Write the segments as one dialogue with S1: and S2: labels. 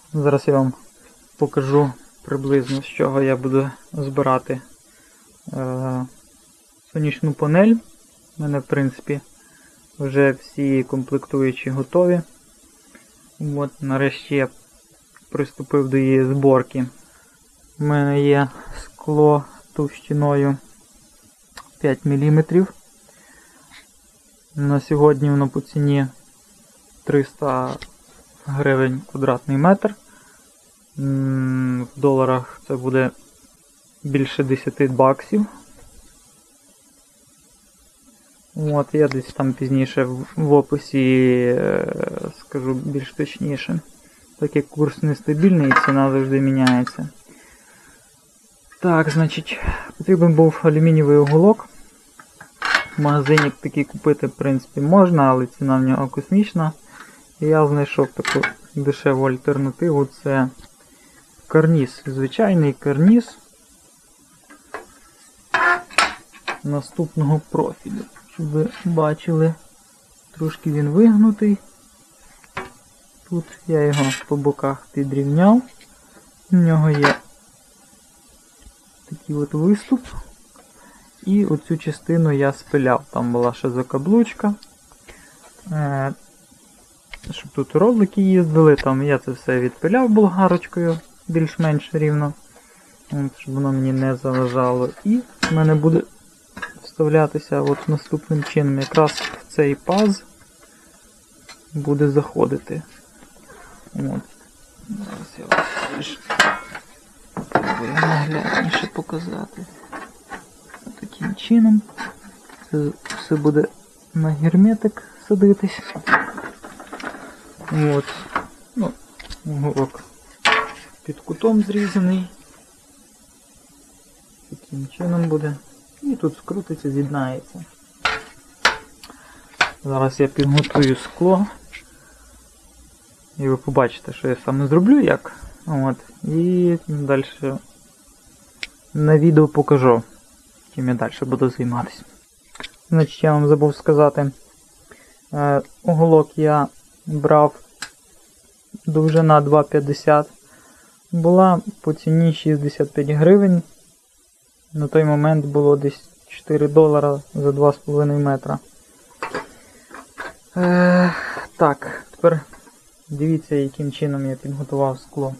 S1: Зараз я вам покажу приблизно, з чого я буду збирати сонячну панель. У мене, в принципі, вже всі комплектуючі готові. От, нарешті я приступив до її зборки. У мене є скло товщиною 5 мм. На сьогодні воно по ціні 300 гривень квадратний метр. В доларах це буде більше 10 баксів. От, я десь там пізніше в описі скажу більш точніше. Так як курс нестабільний, ціна завжди міняється. Так, значить, потрібен був алюмінієвий уголок. В магазині такий купити, в принципі, можна, але ціна в нього космічна. І я знайшов таку дешеву альтернативу. Це карніз. Звичайний карніз наступного профілю. Щоб ви бачили, трошки він вигнутий. Тут я його по боках підрівняв. У нього є такий от виступ. І оцю частину я спиляв. Там була ще закаблучка. Щоб тут ролики їздили, там я це все відпиляв болгарочкою, більш-менш рівно. Щоб воно мені не заважало. І в мене буде вставлятися от наступним чином. Якраз в цей паз буде заходити. От. Зараз я вам спробую наглядніше показати. Таким чином. Це все буде на герметик садитись. От. Ну, уголок під кутом зрізаний. Таким чином буде. І тут скрутиться, з'єднається. Зараз я підготую скло. І ви побачите, що я саме зроблю як. От. І далі на відео покажу, чим я далі буду займатися. Значить, я вам забув сказати, уголок я брав довжина 2,50. Була по ціні 65 гривень. На той момент було десь 4 долара за 2,5 метра. Так, тепер дивіться, яким чином я підготував скло.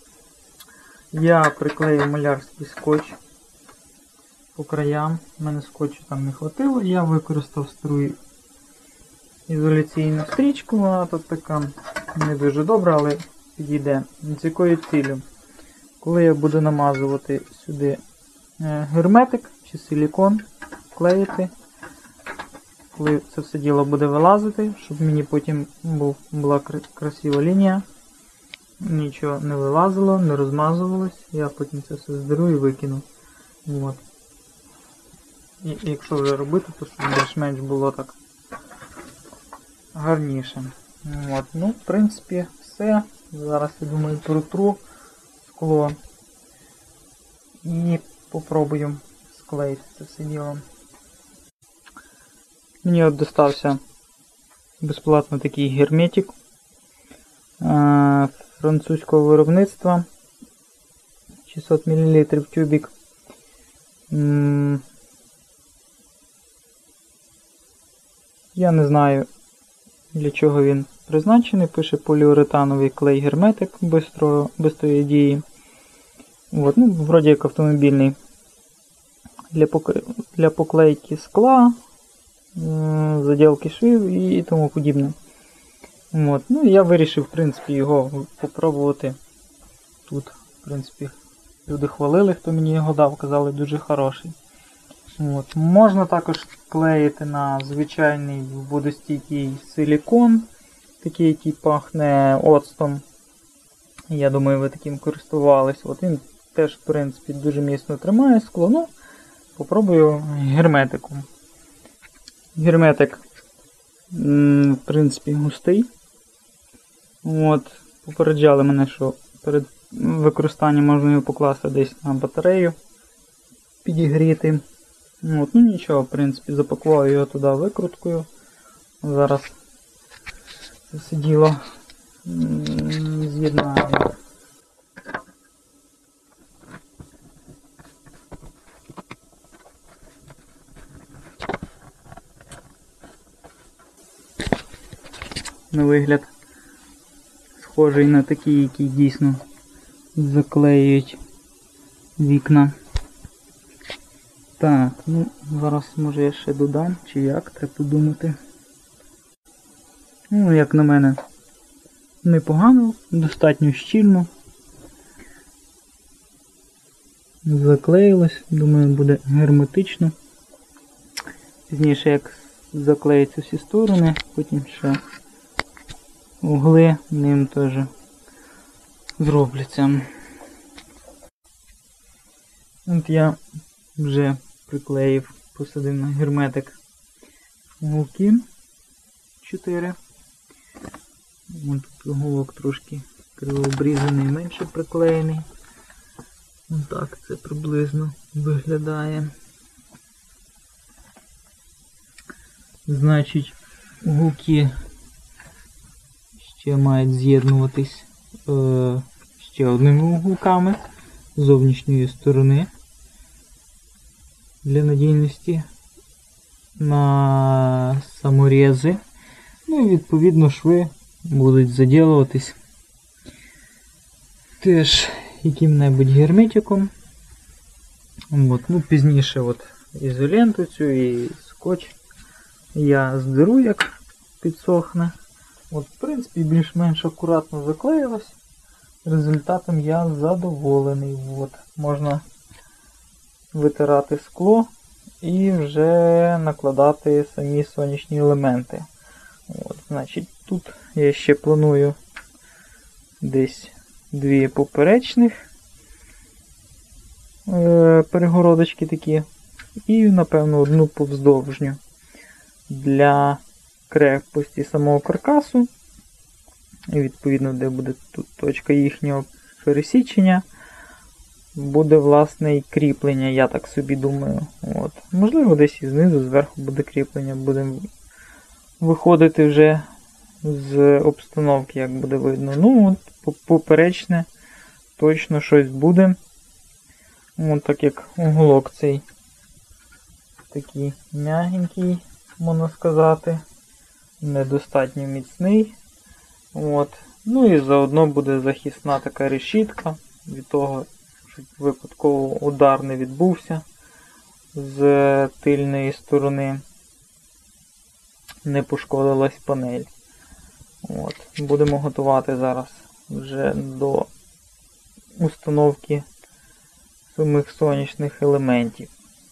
S1: Я приклеїв малярський скотч по краям. У мене скотчу там не хватило. Я використав стару ізоляційну стрічку. Вона тут така не дуже добра, але підійде. З якою ціллю? Коли я буду намазувати сюди герметик чи силікон, клеїти, коли це все діло буде вилазити, щоб мені потім була красива лінія, нічого не вилазило, не розмазувалось, я потім це все здеру і викину. От. І якщо вже робити, то щоб більш-менш було так гарніше. От. Ну, в принципі, все. Зараз, я думаю, протру скло і попробую склеїти це все діло. Мені от достався безплатно такий герметик французького виробництва. 600 мл тюбик. Я не знаю, для чого він призначений. Пише поліуретановий клей герметик бистрої дії. От, ну, вроді як автомобільний. Для поклейки скла, заділки швів і тому подібне. От. Ну, я вирішив, в принципі, його попробувати. Тут, в принципі, люди хвалили, хто мені його дав, казали, дуже хороший. От. Можна також клеїти на звичайний водостійкий силікон, такий, який пахне оцтом. Я думаю, ви таким користувались. От він теж, в принципі, дуже міцно тримає скло. Ну, попробую герметиком. Герметик, в принципі, густий. От, попереджали мене, що перед використанням можна його покласти десь на батарею, підігріти. От, ну нічого, в принципі, запакував його туди викруткою. Зараз це все діло з'єднаю. на вигляд схожий на такі, які дійсно заклеюють вікна. Так, ну зараз може я ще додам, чи як, треба подумати. Ну, як на мене, непогано, достатньо щільно. Заклеїлось, думаю, буде герметично. Пізніше як заклеїться всі сторони, потім ще угли ним теж зробляться. От я вже приклеїв, посадив на герметик уголки 4. Ось тут уголок трошки кривообрізаний, менше приклеєний. Ось так це приблизно виглядає. Значить, уголки ще мають з'єднуватись ще одними уголками з зовнішньої сторони для надійності на саморези. Ну і відповідно шви будуть заділуватись теж яким-небудь герметиком. От, ну, пізніше от ізоленту цю і скотч я здеру, як підсохне. От, в принципі, більш-менш акуратно заклеїлось. Результатом я задоволений. От, можна витирати скло і вже накладати самі сонячні елементи. От, значить, тут я ще планую десь 2 поперечних перегородочки такі і, напевно, 1 повздовжню для крепкості самого каркасу. І відповідно, де буде тут точка їхнього пересічення, буде власне і кріплення, я так собі думаю. От. Можливо, десь і знизу, зверху буде кріплення, будемо виходити вже з обстановки, як буде видно. Ну, от, поперечне точно щось буде. От так як уголок цей такий м'ягенький, можна сказати, недостатньо міцний. От. Ну і заодно буде захисна така решітка від того, щоб випадково удар не відбувся з тильної сторони, не пошкодилась панель. От. Будемо готувати зараз вже до установки самих сонячних елементів.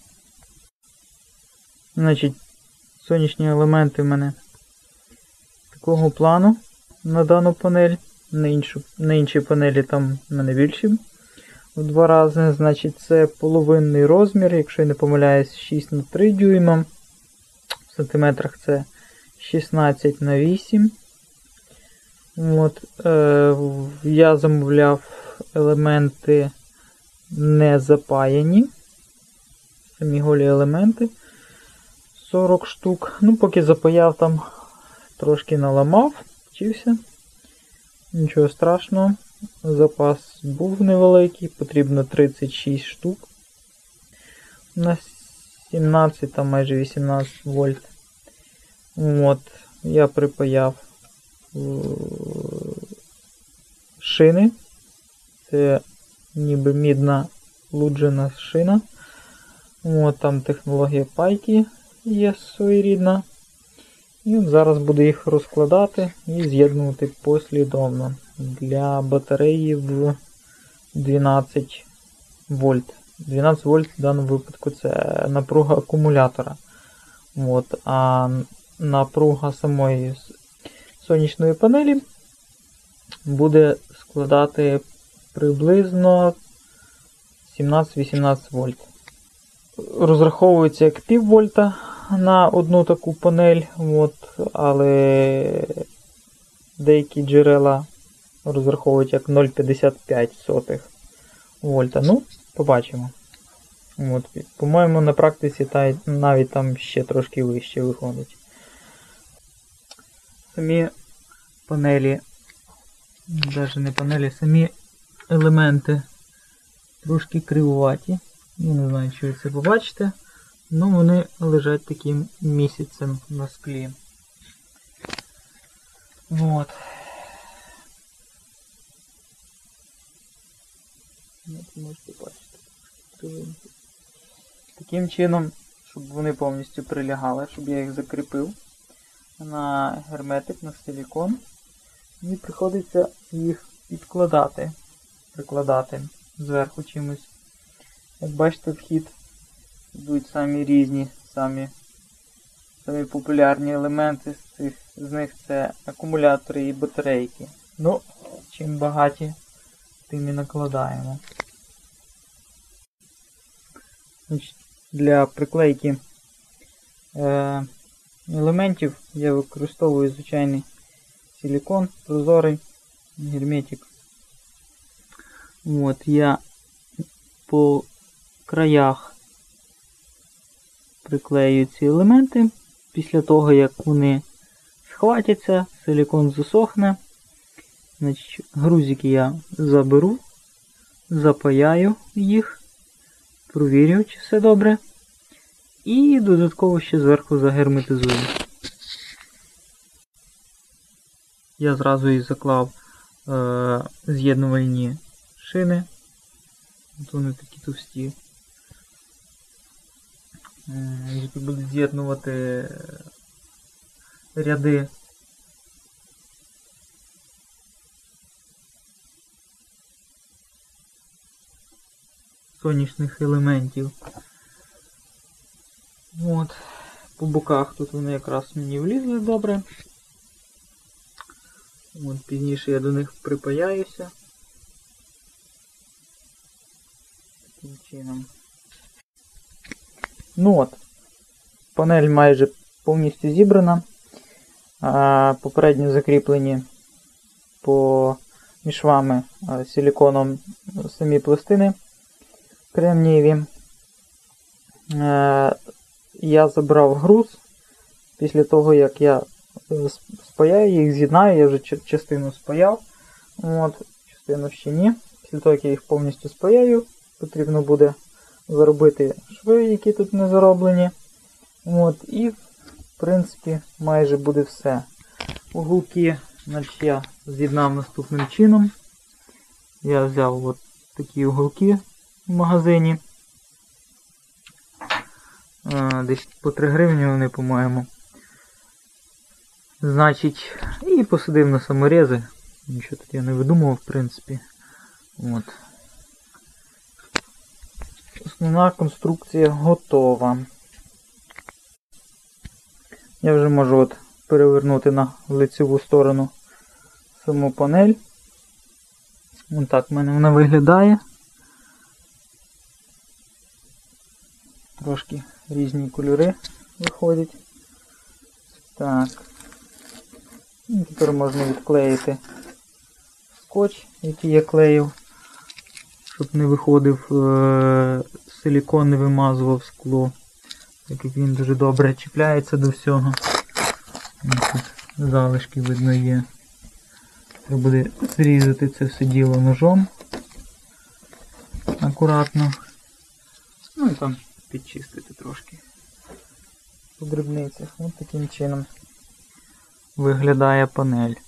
S1: Значить, сонячні елементи в мене такого плану на дану панель. На інші панелі там в мене більші в 2 рази. Значить, це половинний розмір, якщо я не помиляюсь, 6 на 3 дюйма. В сантиметрах це 16 на 8. От, я замовляв елементи не запаяні. Самі голі елементи. 40 штук. Ну, поки запаяв, там трошки наламав, вчився. Нічого страшного. Запас був невеликий, потрібно 36 штук. На 17, там майже 18 вольт. От, я припаяв шини. Це ніби мідна луджена шина. От, там технологія пайки є своєрідна. І от зараз буду їх розкладати і з'єднувати послідовно для батареї в 12 вольт. 12 вольт в даному випадку це напруга акумулятора. От, а напруга самої сонячної панелі буде складати приблизно 17-18 вольт. Розраховується як пів вольта на одну таку панель, от, але деякі джерела розраховують як 0,55 вольта. Ну, побачимо. От, по-моєму, на практиці навіть там ще трошки вище виходить. Самі панелі, навіть не панелі, самі елементи трошки кривуваті. Я не знаю, чи ви це побачите. Ну, вони лежать таким місяцем на склі. Вот. От можете бачити. Кривинки. Таким чином, щоб вони повністю прилягали, щоб я їх закріпив на герметик, на силікон. Мені приходиться їх прикладати зверху чимось. Як бачите, вхід йдуть самі різні, самі популярні елементи з них це акумулятори і батарейки. Ну, чим багаті, тим і накладаємо. Значить, для приклейки елементів я використовую звичайний силікон, прозорий герметик. От, я по краях приклею ці елементи. Після того, як вони схватяться, силікон засохне. Значить, грузики я заберу, запаяю їх, провірю, чи все добре. І додатково ще зверху загерметизую. Я зразу і заклав з'єднувальні шини. От вони такі товсті. Які будуть з'єднувати ряди сонячних елементів. От. По боках тут вони якраз мені влізли добре. От, пізніше я до них припаяюся. Таким чином. Ну от, панель майже повністю зібрана. Попередньо закріплені між швами силіконом самі пластини кремнієві. Я забрав груз. Після того, як я спаяю їх, з'єднаю, я вже частину спаяв. От, частину ще ні. Після того, як я їх повністю спаяю, потрібно буде заробити шви, які тут не зароблені. От, і, в принципі, майже буде все. Уголки, значить, я з'єднав наступним чином. Я взяв от такі уголки в магазині. Десь по 3 гривні вони, по-моєму. Значить, і посадив на саморези. Нічого тут я не видумував, в принципі. От. Основна конструкція готова. Я вже можу от перевернути на лицеву сторону саму панель. Ось так в мене вона виглядає. Трошки різні кольори виходять. Так. І тепер можна відклеїти скотч, який я клеїв, щоб не виходив силікон, не вимазував скло, так як він дуже добре чіпляється до всього. Тут залишки видно є. Треба буде зрізати це все діло ножом акуратно. Ну і там підчистити трошки по дрібницях. Ось таким чином виглядає панель.